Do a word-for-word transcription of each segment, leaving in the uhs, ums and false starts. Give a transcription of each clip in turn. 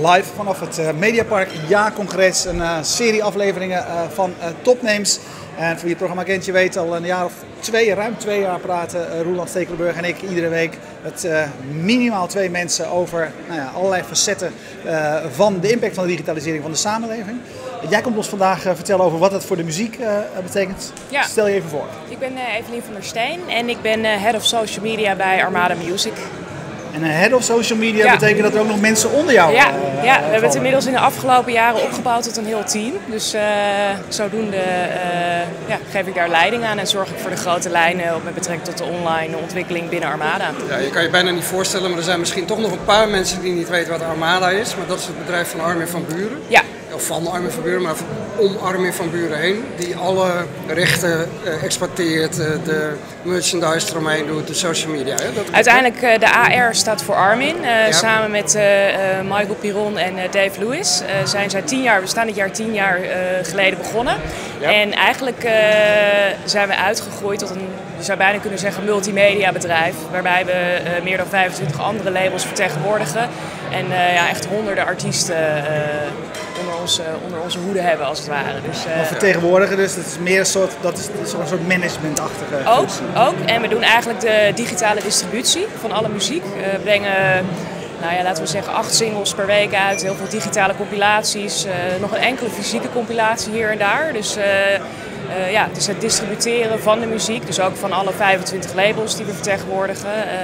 live vanaf het uh, Mediapark jaarcongres. Een uh, serie afleveringen uh, van uh, Topnames. En voor wie het programma kent, je weet al een jaar of twee, ruim twee jaar praten uh, Roeland Stekelenburg en ik iedere week met uh, minimaal twee mensen over nou ja, allerlei facetten uh, van de impact van de digitalisering van de samenleving. Jij komt ons vandaag uh, vertellen over wat het voor de muziek uh, betekent. Ja. Stel je even voor. Ik ben uh, Evelien van der Steen en ik ben uh, Head of Social Media bij Armada Music. En een head of social media ja. betekent dat er ook nog mensen onder jou Ja, uh, ja. we hebben het inmiddels in de afgelopen jaren opgebouwd tot een heel team. Dus uh, zodoende uh, ja, geef ik daar leiding aan en zorg ik voor de grote lijnen met betrekking tot de online ontwikkeling binnen Armada. Ja, je kan je bijna niet voorstellen, maar er zijn misschien toch nog een paar mensen die niet weten wat Armada is. Maar dat is het bedrijf van Armin van Buuren. Ja. Of van Armin van Buuren, maar om Armin van Buuren heen. Die alle rechten uh, exporteert, uh, de merchandise eromheen doet, de social media. Hè? Dat Uiteindelijk uh, de A R staat voor Armin. Uh, ja. Samen met uh, uh, Michael Piron en uh, Dave Lewis uh, zijn zij tien jaar, we staan dit jaar tien jaar uh, geleden begonnen. Ja. En eigenlijk uh, zijn we uitgegroeid tot een, je zou bijna kunnen zeggen, multimedia bedrijf. Waarbij we uh, meer dan vijfentwintig andere labels vertegenwoordigen. En uh, ja, echt honderden artiesten uh, onder, onze, onder onze hoede hebben, als het ware. Dus, uh, maar vertegenwoordigen, dus dat is meer een soort, dat is, dat is een soort managementachtige ook, functie. Ook, en we doen eigenlijk de digitale distributie van alle muziek. Uh, we brengen, nou ja, laten we zeggen, acht singles per week uit, heel veel digitale compilaties, uh, nog een enkele fysieke compilatie hier en daar. Dus uh, uh, ja, dus het distributeren van de muziek, dus ook van alle vijfentwintig labels die we vertegenwoordigen, uh,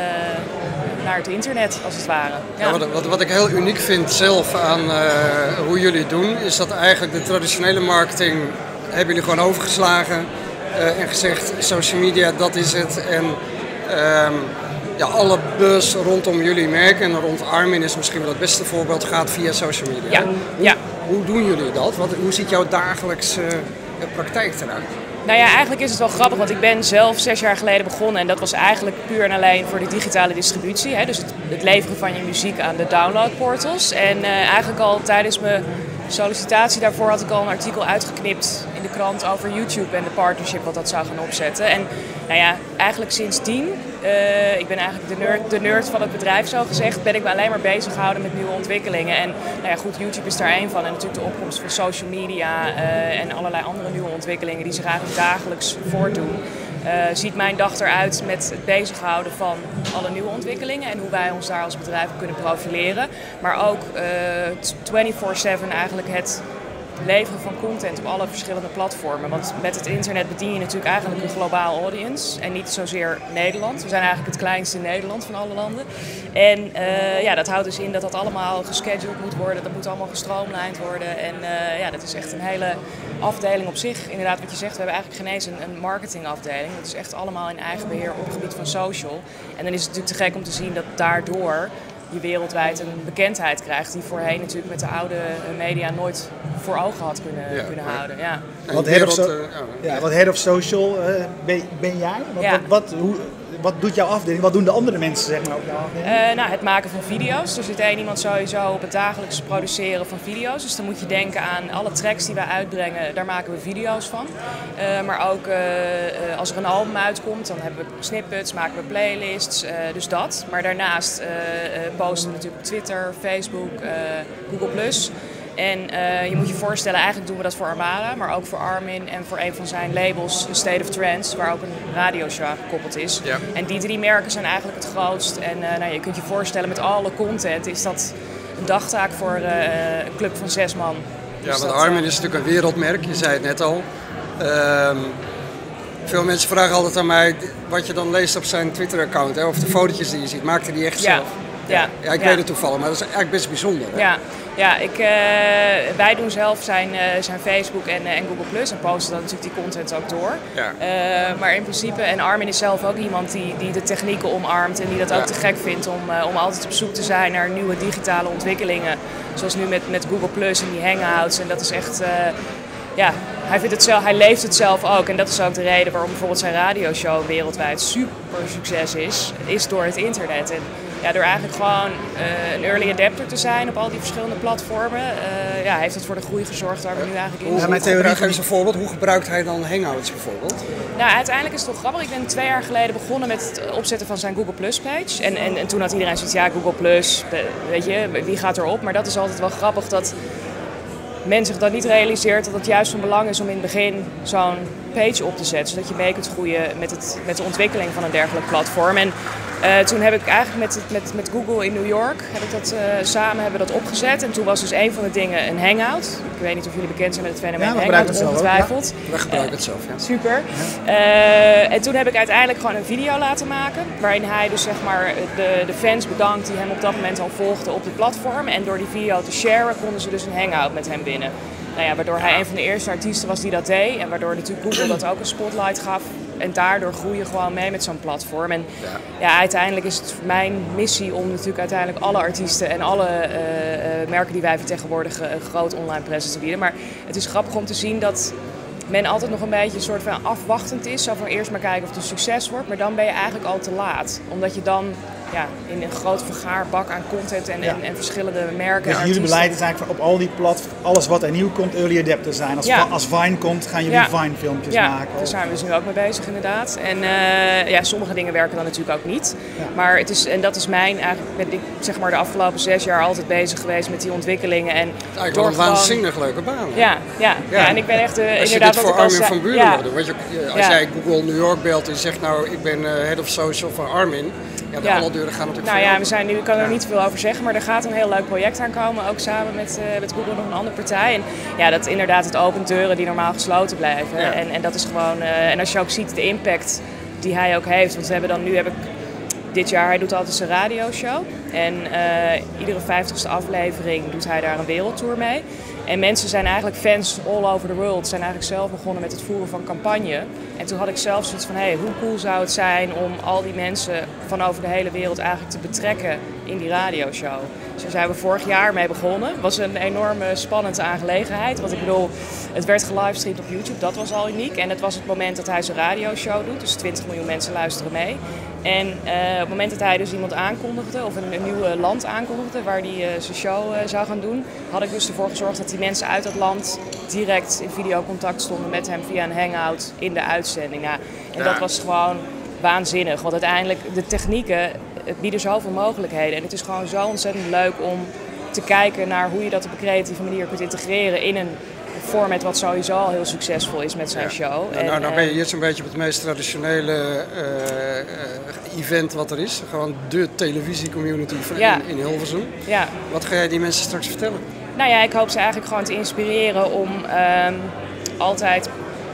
naar het internet, als het ware. Ja. Ja, wat, wat, wat ik heel uniek vind zelf aan uh, hoe jullie het doen, is dat eigenlijk de traditionele marketing hebben jullie gewoon overgeslagen uh, en gezegd, social media, dat is het. En um, ja, alle buzz rondom jullie merken en rond Armin is misschien wel het beste voorbeeld, gaat via social media. Ja. Hoe, Ja. hoe doen jullie dat? Wat, hoe ziet jouw dagelijkse uh, praktijk eruit? Nou ja, eigenlijk is het wel grappig, want ik ben zelf zes jaar geleden begonnen en dat was eigenlijk puur en alleen voor de digitale distributie. Hè? Dus het, het leveren van je muziek aan de downloadportals. En uh, eigenlijk al tijdens mijn sollicitatie daarvoor had ik al een artikel uitgeknipt in de krant over YouTube en de partnership wat dat zou gaan opzetten. En nou ja, eigenlijk sindsdien, uh, ik ben eigenlijk de nerd, de nerd van het bedrijf zo gezegd, ben ik me alleen maar bezig gehouden met nieuwe ontwikkelingen. En nou ja, goed, YouTube is daar één van en natuurlijk de opkomst van social media uh, en allerlei andere nieuwe ontwikkelingen die zich eigenlijk dagelijks voortdoen. Uh, ziet mijn dag eruit met het bezighouden van alle nieuwe ontwikkelingen en hoe wij ons daar als bedrijf kunnen profileren. Maar ook uh, vierentwintig zeven eigenlijk het leveren van content op alle verschillende platformen. Want met het internet bedien je natuurlijk eigenlijk een globaal audience en niet zozeer Nederland. We zijn eigenlijk het kleinste in Nederland van alle landen. En uh, ja, dat houdt dus in dat dat allemaal gescheduled moet worden, dat moet allemaal gestroomlijnd worden. En uh, ja, dat is echt een hele afdeling op zich. Inderdaad, wat je zegt, we hebben eigenlijk geen eens een, een marketingafdeling. Dat is echt allemaal in eigen beheer op het gebied van social. En dan is het natuurlijk te gek om te zien dat daardoor je wereldwijd een bekendheid krijgt die voorheen natuurlijk met de oude media nooit voor ogen had kunnen, ja, kunnen houden. Ja. Wat, head of, so ja, wat head of social uh, ben, ben jij? Wat, ja. wat, wat, hoe, wat doet jouw afdeling? Wat doen de andere mensen zeg maar, op jouw afdeling? Uh, nou, het maken van video's. Er zit één iemand sowieso op het dagelijks produceren van video's. Dus dan moet je denken aan alle tracks die wij uitbrengen, daar maken we video's van. Uh, maar ook uh, uh, als er een album uitkomt, dan hebben we snippets, maken we playlists, uh, dus dat. Maar daarnaast uh, uh, posten we natuurlijk op Twitter, Facebook, uh, Google plus. En uh, je moet je voorstellen, eigenlijk doen we dat voor Armada, maar ook voor Armin en voor een van zijn labels, State of Trance, waar ook een radioshow aan gekoppeld is. Ja. En die drie merken zijn eigenlijk het grootst. En uh, nou, je kunt je voorstellen, met alle content is dat een dagtaak voor uh, een club van zes man. Ja, dus want dat, Armin uh, is natuurlijk een wereldmerk, je zei het net al. Um, veel mensen vragen altijd aan mij wat je dan leest op zijn Twitter-account, hè, of de fotootjes die je ziet. Maakt hij die echt ja. zelf? Ja, ja, ik ja. weet het toevallig, maar dat is eigenlijk best bijzonder. Hè? Ja, ja ik, uh, wij doen zelf zijn, uh, zijn Facebook en, uh, en Google plus en posten dan natuurlijk die content ook door. Ja. Uh, maar in principe, en Armin is zelf ook iemand die, die de technieken omarmt en die dat ook ja. te gek vindt om, uh, om altijd op zoek te zijn naar nieuwe digitale ontwikkelingen. Zoals nu met, met Google plus en die hangouts. En dat is echt... Uh, Ja, hij, vindt het zelf, hij leeft het zelf ook en dat is ook de reden waarom bijvoorbeeld zijn radioshow wereldwijd super succes is, is door het internet. En ja, door eigenlijk gewoon uh, een early adapter te zijn op al die verschillende platformen, uh, ja, heeft het voor de groei gezorgd waar we nu eigenlijk in zitten. zijn. Mijn theorie, geef eens een voorbeeld. Hoe gebruikt hij dan Hangouts bijvoorbeeld? Nou, uiteindelijk is het toch grappig. Ik ben twee jaar geleden begonnen met het opzetten van zijn Google Plus page. En, en, en toen had iedereen zoiets, ja, Google Plus, weet je, wie gaat erop? Maar dat is altijd wel grappig dat men zich dan niet realiseert dat het juist van belang is om in het begin zo'n page op te zetten, zodat je mee kunt groeien met, het, met de ontwikkeling van een dergelijk platform. En uh, toen heb ik eigenlijk met, met, met Google in New York, heb ik dat, uh, samen hebben we dat opgezet. En toen was dus een van de dingen een hangout. Ik weet niet of jullie bekend zijn met het fenomeen ja, hangout, ongetwijfeld. Ja. We gebruiken het zelf, ja. Super. Ja. Uh, en toen heb ik uiteindelijk gewoon een video laten maken, waarin hij dus zeg maar de, de fans bedankt die hem op dat moment al volgden op het platform. En door die video te sharen konden ze dus een hangout met hem winnen. Nou ja, waardoor hij een van de eerste artiesten was die dat deed. En waardoor natuurlijk Google dat ook een spotlight gaf. En daardoor groei je gewoon mee met zo'n platform. En ja. ja, uiteindelijk is het mijn missie om natuurlijk uiteindelijk alle artiesten en alle uh, uh, merken die wij vertegenwoordigen een groot online presence te bieden. Maar het is grappig om te zien dat men altijd nog een beetje een soort van afwachtend is. Zo van eerst maar kijken of het een succes wordt. Maar dan ben je eigenlijk al te laat. Omdat je dan ja, in een groot vergaarbak aan content en, ja. en, en verschillende merken. Dus jullie beleid is eigenlijk op al die platforms, alles wat er nieuw komt, early adapter zijn. Als, ja. als Vine komt, gaan jullie ja. Vine filmpjes ja, maken. Daar zijn we dus nu ook mee bezig inderdaad. En uh, ja, sommige dingen werken dan natuurlijk ook niet. Ja. Maar het is, en dat is mijn, eigenlijk ben ik zeg maar de afgelopen zes jaar altijd bezig geweest met die ontwikkelingen. En het is eigenlijk wel een gewoon waanzinnig leuke baan. Ja, ja, ja. ja, en ik ben echt uh, als inderdaad je dit voor Armin van Buuren ja. wil doen. Want je, als ja. jij Google New York belt en je zegt nou ik ben uh, head of social van Armin. Ja, de ja. alle deuren gaan natuurlijk nou voor ja, we zijn nu, ik kan er ja. niet veel over zeggen, maar er gaat een heel leuk project aankomen, ook samen met, uh, met Google nog een andere partij. En ja, dat inderdaad het opent deuren die normaal gesloten blijven. Ja. En, en dat is gewoon, uh, en als je ook ziet de impact die hij ook heeft, want we hebben dan nu, heb ik dit jaar, hij doet altijd zijn radioshow. En uh, iedere vijftigste aflevering doet hij daar een wereldtour mee. En mensen zijn eigenlijk fans all over the world, zijn eigenlijk zelf begonnen met het voeren van campagne. En toen had ik zelf zoiets van, hé, hey, hoe cool zou het zijn om al die mensen van over de hele wereld eigenlijk te betrekken in die radioshow. Dus daar zijn we vorig jaar mee begonnen. Het was een enorme spannende aangelegenheid. Want ik bedoel, het werd gelivestreamd op YouTube, dat was al uniek. En het was het moment dat hij zijn radioshow doet, dus twintig miljoen mensen luisteren mee. En uh, op het moment dat hij dus iemand aankondigde, of een, een nieuw land aankondigde waar hij uh, zijn show uh, zou gaan doen, had ik dus ervoor gezorgd dat die mensen uit dat land direct in videocontact stonden met hem via een hangout in de uitzending. Nou, en ja. dat was gewoon waanzinnig, want uiteindelijk de technieken het bieden zoveel mogelijkheden. En het is gewoon zo ontzettend leuk om te kijken naar hoe je dat op een creatieve manier kunt integreren in een format wat sowieso al heel succesvol is met zijn ja. show. Nou, en, nou, nou ben je hier zo'n beetje op het meest traditionele uh, uh, event wat er is. Gewoon de televisiecommunity ja. in, in Hilversum. Ja. Wat ga jij die mensen straks vertellen? Nou ja, ik hoop ze eigenlijk gewoon te inspireren om um, altijd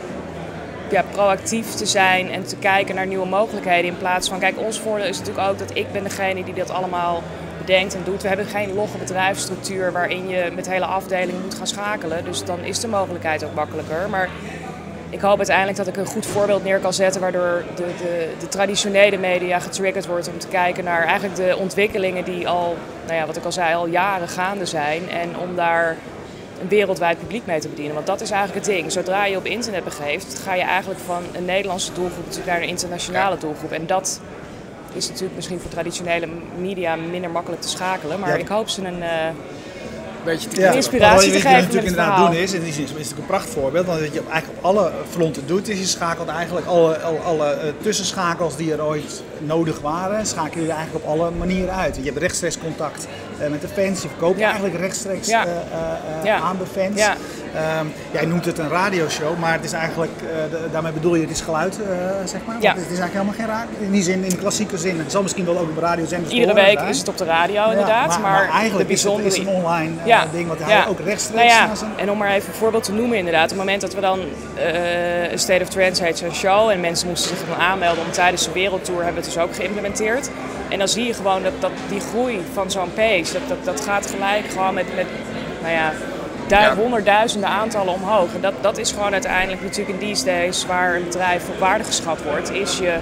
ja, proactief te zijn en te kijken naar nieuwe mogelijkheden. In plaats van, kijk, ons voordeel is natuurlijk ook dat ik ben degene die dat allemaal bedenkt en doet. We hebben geen logge bedrijfsstructuur waarin je met hele afdelingen moet gaan schakelen. Dus dan is de mogelijkheid ook makkelijker. Maar ik hoop uiteindelijk dat ik een goed voorbeeld neer kan zetten waardoor de, de, de traditionele media getriggerd wordt om te kijken naar eigenlijk de ontwikkelingen die al, nou ja, wat ik al zei, al jaren gaande zijn. En om daar een wereldwijd publiek mee te bedienen. Want dat is eigenlijk het ding. Zodra je op internet begeeft, ga je eigenlijk van een Nederlandse doelgroep naar een internationale doelgroep. En dat is natuurlijk misschien voor traditionele media minder makkelijk te schakelen. Maar ja. ik hoop ze een, uh, beetje te ja. inspiratie te geven. Wat je natuurlijk inderdaad doen is, in die zin is het natuurlijk een prachtvoorbeeld. Want wat je eigenlijk op alle fronten doet, is je schakelt eigenlijk alle, alle, alle uh, tussenschakels die er ooit nodig waren, schakel je eigenlijk op alle manieren uit. Je hebt rechtstreeks contact uh, met de fans, je verkoopt ja. eigenlijk rechtstreeks ja. uh, uh, ja. aan de fans. Ja. Um, jij noemt het een radioshow, maar het is eigenlijk, uh, de, daarmee bedoel je het is geluid, uh, zeg maar. Ja. Het is eigenlijk helemaal geen radio, in die zin, in de klassieke zin. Het zal misschien wel ook op radiozenders Iedere week zijn. Is het op de radio inderdaad, ja, maar, maar, maar eigenlijk de bijzondere... is het is een online uh, ja. ding wat hij ja. ook rechtstreeks... Nou ja. En om maar even een voorbeeld te noemen inderdaad, op het moment dat we dan uh, State of Trance heet zo'n show en mensen moesten zich dan aanmelden om tijdens de wereldtour, hebben we het dus ook geïmplementeerd. En dan zie je gewoon dat, dat die groei van zo'n page, dat, dat, dat gaat gelijk gewoon met, met nou ja, du- ja. honderdduizenden aantallen omhoog. En dat, dat is gewoon uiteindelijk natuurlijk in these days waar een bedrijf op waarde geschat wordt, is je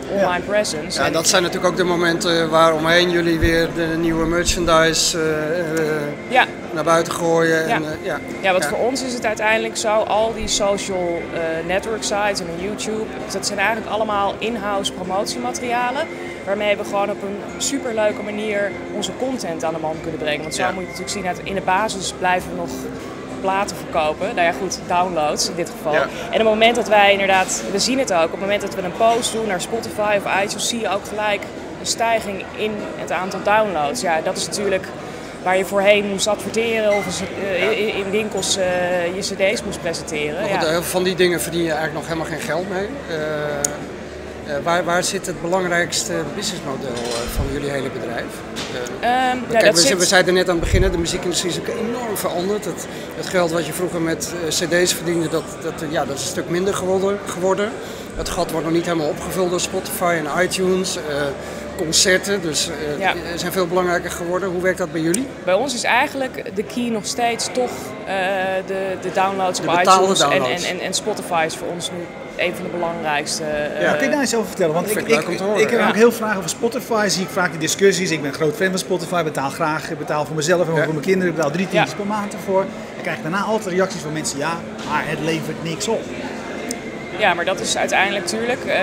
online ja. presence. Ja, en dat zijn natuurlijk ook de momenten waar omheen jullie weer de nieuwe merchandise uh, uh, ja. naar buiten gooien. Ja, en, uh, ja. ja want ja. voor ons is het uiteindelijk zo, al die social uh, network sites en YouTube, dat zijn eigenlijk allemaal in-house promotiematerialen. Waarmee we gewoon op een superleuke manier onze content aan de man kunnen brengen. Want zo ja. moet je natuurlijk zien, dat in de basis blijven we nog platen verkopen. Nou ja goed, downloads in dit geval. Ja. En op het moment dat wij inderdaad, we zien het ook, op het moment dat we een post doen naar Spotify of iTunes, zie je ook gelijk een stijging in het aantal downloads. Ja, dat is natuurlijk waar je voorheen moest adverteren of uh, in winkels uh, je cd's moest presenteren. Maar goed, ja. heel veel van die dingen verdien je eigenlijk nog helemaal geen geld mee. Uh, Uh, waar, waar zit het belangrijkste businessmodel uh, van jullie hele bedrijf? Uh, um, kijk, ja, we, zit... we zeiden net aan het begin, de muziekindustrie is ook enorm veranderd. Het, het geld wat je vroeger met uh, cd's verdiende, dat, dat, uh, ja, dat is een stuk minder geworden, geworden. Het gat wordt nog niet helemaal opgevuld door Spotify en iTunes. Uh, concerten, dus uh, ja. zijn veel belangrijker geworden. Hoe werkt dat bij jullie? Bij ons is eigenlijk de key nog steeds toch uh, de, de downloads de op iTunes downloads. En, en, en, en Spotify is voor ons nu een van de belangrijkste. Uh, ja, kun je daar eens over vertellen? Want ik, ik, ik, ik heb ja. ook heel vragen over Spotify, zie ik vaak in discussies. Ik ben een groot fan van Spotify, betaal graag, ik betaal voor mezelf en ja. voor mijn kinderen, ik betaal drie tientjes ja. per maand ervoor. Ik krijg daarna altijd reacties van mensen, ja, maar het levert niks op. Ja, maar dat is uiteindelijk natuurlijk, uh,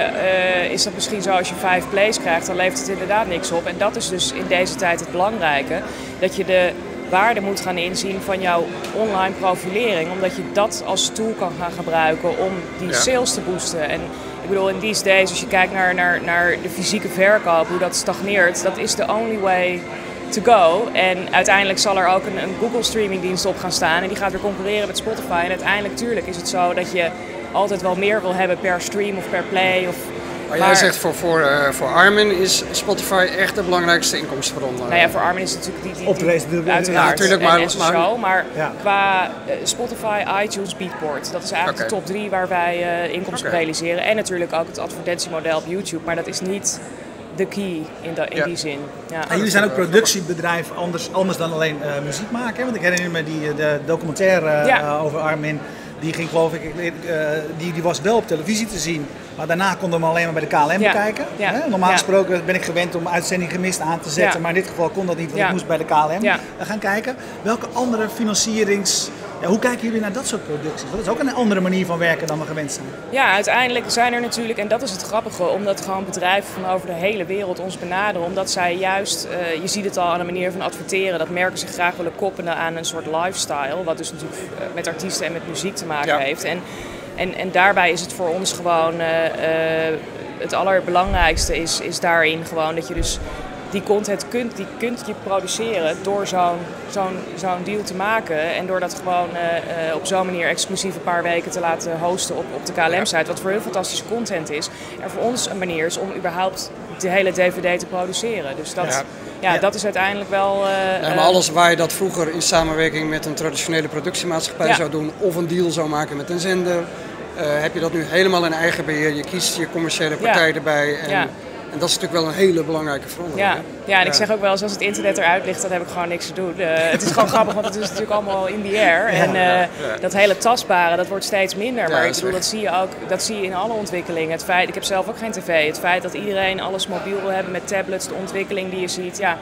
uh, is dat misschien zo als je vijf plays krijgt, dan levert het inderdaad niks op. En dat is dus in deze tijd het belangrijke, dat je de waarde moet gaan inzien van jouw online profilering. Omdat je dat als tool kan gaan gebruiken om die ja. sales te boosten. En ik bedoel, in these days, als je kijkt naar, naar, naar de fysieke verkoop, hoe dat stagneert, dat is the only way to go. En uiteindelijk zal er ook een, een Google streamingdienst op gaan staan en die gaat weer concurreren met Spotify. En uiteindelijk, tuurlijk, is het zo dat je altijd wel meer wil hebben per stream of per play. Of, maar jij maar, zegt voor, voor, uh, voor Armin is Spotify echt de belangrijkste inkomstenbron. Nou ja, voor Armin is het natuurlijk die, die, op de race, die, die uiteraard, ja, natuurlijk, maar, en, en maar, show, maar ja. qua uh, Spotify, iTunes, Beatport, dat is eigenlijk okay. de top drie waar wij uh, inkomsten okay. realiseren. En natuurlijk ook het advertentiemodel op YouTube, maar dat is niet de key in, de, in ja. die zin. Ja. En jullie zijn ook productiebedrijf anders, anders dan alleen uh, muziek maken, want ik herinner me die de documentaire uh, ja. over Armin. Die ging geloof ik, uh, die, die was wel op televisie te zien, maar daarna konden we hem alleen maar bij de K L M ja. bekijken. Ja. Normaal ja. gesproken ben ik gewend om uitzending gemist aan te zetten, ja. maar in dit geval kon dat niet, want ja. ik moest bij de K L M ja. gaan kijken. Welke andere financierings... Ja, hoe kijken jullie naar dat soort producties? Dat is ook een andere manier van werken dan we gewend zijn. Ja, uiteindelijk zijn er natuurlijk, en dat is het grappige, omdat gewoon bedrijven van over de hele wereld ons benaderen. Omdat zij juist, uh, je ziet het al aan de manier van adverteren, dat merken zich graag willen koppelen aan een soort lifestyle. Wat dus natuurlijk uh, met artiesten en met muziek te maken ja. heeft. En, en, en daarbij is het voor ons gewoon, uh, uh, het allerbelangrijkste is, is daarin gewoon dat je dus die content kunt, die kunt je produceren door zo'n zo'n zo'n deal te maken. En door dat gewoon uh, uh, op zo'n manier exclusief een paar weken te laten hosten op, op de K L M-site. Wat voor heel fantastische content is. En voor ons een manier is om überhaupt de hele D V D te produceren. Dus dat, ja. Ja, ja. dat is uiteindelijk wel... Uh, ja, maar alles waar je dat vroeger in samenwerking met een traditionele productiemaatschappij ja. zou doen, of een deal zou maken met een zender, uh, heb je dat nu helemaal in eigen beheer. Je kiest je commerciële partij ja. erbij. En, ja. En dat is natuurlijk wel een hele belangrijke verandering. Ja, ja, en ik zeg ook wel eens, als het internet eruit ligt, dan heb ik gewoon niks te doen. Uh, het is gewoon grappig, want het is natuurlijk allemaal in the air. En uh, ja, ja. dat hele tastbare, dat wordt steeds minder. Maar ja, ik bedoel, dat zie je ook, dat zie je in alle ontwikkelingen. Het feit, ik heb zelf ook geen tv. Het feit dat iedereen alles mobiel wil hebben met tablets, de ontwikkeling die je ziet. Ja,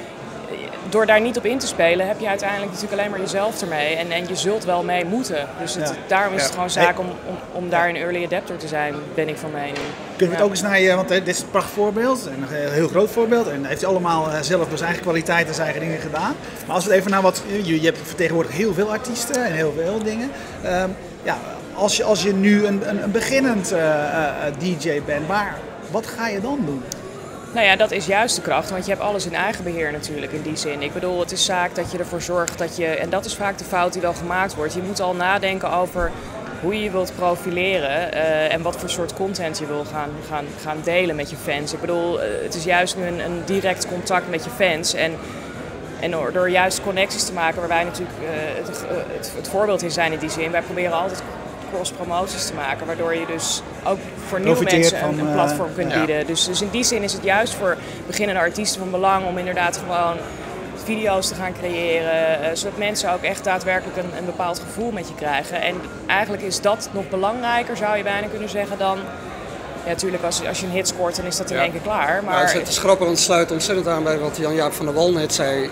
door daar niet op in te spelen, heb je uiteindelijk natuurlijk alleen maar jezelf ermee. En, en je zult wel mee moeten. Dus het, ja. daarom is het ja. gewoon zaak om, om, om daar een early adapter te zijn, ben ik van mening. Kunnen we het ook eens naar je, want dit is een prachtig voorbeeld, een heel groot voorbeeld. En heeft hij allemaal zelf door zijn eigen kwaliteit en zijn eigen dingen gedaan. Maar als we even naar wat, je, je hebt vertegenwoordigd heel veel artiesten en heel veel dingen. Um, ja, als, je, als je nu een, een, een beginnend uh, uh, D J bent, maar wat ga je dan doen? Nou ja, dat is juist de kracht, want je hebt alles in eigen beheer natuurlijk in die zin. Ik bedoel, het is zaak dat je ervoor zorgt dat je, en dat is vaak de fout die wel gemaakt wordt, je moet al nadenken over hoe je je wilt profileren uh, en wat voor soort content je wil gaan, gaan, gaan delen met je fans. Ik bedoel, uh, het is juist nu een, een direct contact met je fans en, en door, door juist connecties te maken waar wij natuurlijk uh, het, het, het voorbeeld in zijn in die zin. Wij proberen altijd cross-promoties te maken, waardoor je dus ook voor nieuwe Profiteert mensen van, een, een platform kunt uh, ja. bieden. Dus, dus in die zin is het juist voor beginnende artiesten van belang om inderdaad gewoon video's te gaan creëren, uh, zodat mensen ook echt daadwerkelijk een, een bepaald gevoel met je krijgen. En eigenlijk is dat nog belangrijker, zou je bijna kunnen zeggen, dan Ja, natuurlijk, als, als je een hit scoort, dan is dat in Ja. één keer klaar. Maar Nou, het is grappig, want het sluit ontzettend aan bij wat Jan-Jaap van der Wal net zei. Uh,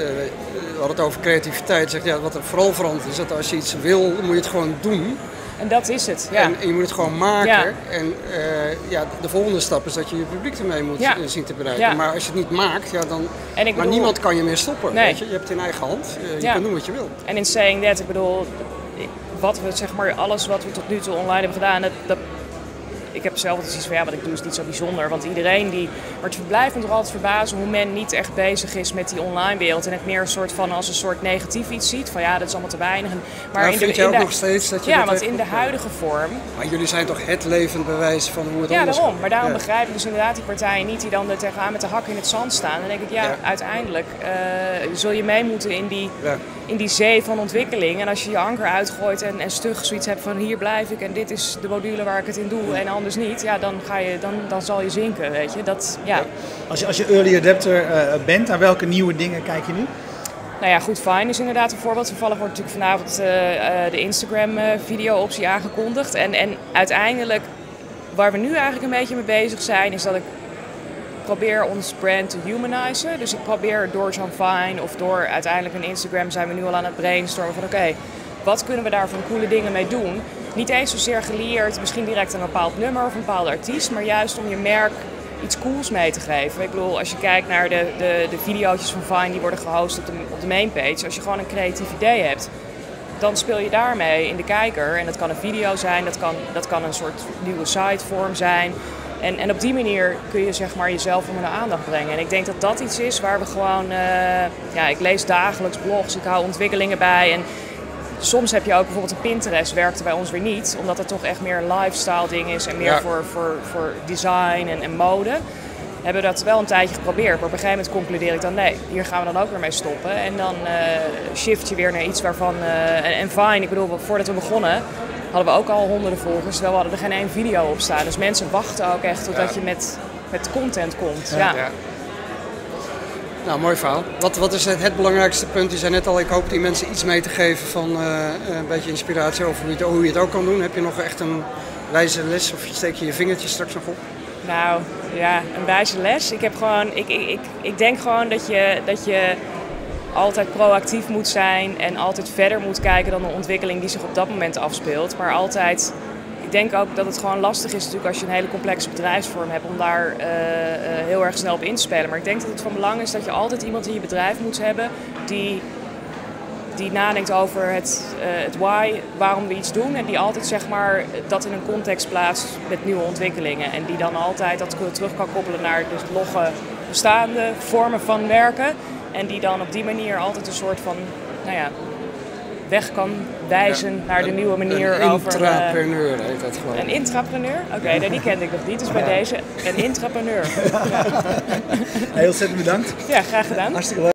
we hadden het over creativiteit. Zegt, ja, wat er vooral verandert is dat als je iets wil, moet je het gewoon doen. En dat is het, ja. En, en je moet het gewoon maken. Ja. En uh, ja, de volgende stap is dat je je publiek ermee moet Ja. zien te bereiken. Ja. Maar als je het niet maakt, ja, dan... En ik maar bedoel, niemand kan je meer stoppen. Nee. Weet je? Je hebt het in eigen hand. Uh, je Ja. kan doen wat je wil. En in saying that, ik bedoel, wat we, zeg maar, alles wat we tot nu toe online hebben gedaan, dat, dat, ik heb zelf altijd iets van, ja, wat ik doe is niet zo bijzonder. Want iedereen die, maar het blijft me toch altijd verbazen hoe men niet echt bezig is met die online wereld. En het meer een soort van als een soort negatief iets ziet. Van ja, dat is allemaal te weinig. Maar Nou, in vind de, jij in ook de, nog steeds dat je Ja, dat want echt- in de huidige vorm. Maar jullie zijn toch het levend bewijs van hoe het Ja, anders daarom. kan. Maar daarom Ja. begrijp ik dus inderdaad die partijen niet die dan er tegenaan met de hak in het zand staan. Dan denk ik, ja, Ja. uiteindelijk uh, zul je mee moeten in die, Ja. in die zee van ontwikkeling. En als je je anker uitgooit en, en stug zoiets hebt van hier blijf ik en dit is de module waar ik het in doe en anders niet, ja, dan, ga je, dan, dan zal je zinken, weet je. Dat, ja. Als je, als je early adapter uh, bent, naar welke nieuwe dingen kijk je nu? Nou ja, goed, Fine is inderdaad een voorbeeld. Toevallig wordt natuurlijk vanavond uh, uh, de Instagram uh, video optie aangekondigd. En, en uiteindelijk, waar we nu eigenlijk een beetje mee bezig zijn, is dat ik probeer ons brand te humanizen. Dus ik probeer door zo'n Vine of door uiteindelijk een Instagram zijn we nu al aan het brainstormen van oké, okay, wat kunnen we daar van coole dingen mee doen? Niet eens zozeer gelieerd, misschien direct aan een bepaald nummer of een bepaalde artiest, maar juist om je merk iets cools mee te geven. Ik bedoel, als je kijkt naar de, de, de video's van Vine die worden gehost op de, op de mainpage, als je gewoon een creatief idee hebt, dan speel je daarmee in de kijker. En dat kan een video zijn, dat kan, dat kan een soort nieuwe sitevorm zijn. En, en op die manier kun je zeg maar jezelf onder de aandacht brengen. En ik denk dat dat iets is waar we gewoon... Uh, ja, ik lees dagelijks blogs, ik hou ontwikkelingen bij. En soms heb je ook bijvoorbeeld een Pinterest, werkte bij ons weer niet. Omdat het toch echt meer een lifestyle ding is en meer Ja. voor, voor, voor design en, en mode. Hebben we dat wel een tijdje geprobeerd. Maar op een gegeven moment concludeer ik dan nee, hier gaan we dan ook weer mee stoppen. En dan uh, shift je weer naar iets waarvan... Uh, en, en fine, ik bedoel, voordat we begonnen hadden we ook al honderden volgers. Terwijl we hadden er geen één video op staan. Dus mensen wachten ook echt totdat Ja. je met, met content komt. Ja. Ja. Ja. Nou, mooi verhaal. Wat, wat is het, het belangrijkste punt? Je zei net al, ik hoop die mensen iets mee te geven van uh, een beetje inspiratie over hoe je, het, hoe je het ook kan doen. Heb je nog echt een wijze les of steek je je vingertje straks nog op? Nou, ja, een wijze les. Ik heb gewoon, ik, ik, ik, ik denk gewoon dat je, dat je altijd proactief moet zijn en altijd verder moet kijken dan de ontwikkeling die zich op dat moment afspeelt. Maar altijd, ik denk ook dat het gewoon lastig is natuurlijk als je een hele complexe bedrijfsvorm hebt om daar uh, uh, heel erg snel op in te spelen. Maar ik denk dat het van belang is dat je altijd iemand in je bedrijf moet hebben die, die nadenkt over het, uh, het why, waarom we iets doen. En die altijd zeg maar dat in een context plaatst met nieuwe ontwikkelingen. En die dan altijd dat terug kan koppelen naar de logge bestaande vormen van werken. En die dan op die manier altijd een soort van, nou ja, weg kan wijzen Ja, naar de een- nieuwe manier een over... intrapreneur heet dat gewoon. Een intrapreneur? Oké, okay, die kende ik nog niet. Dus bij deze een intrapreneur. Ja, Heel ontzettend bedankt. ja, graag gedaan. Hartstikke leuk.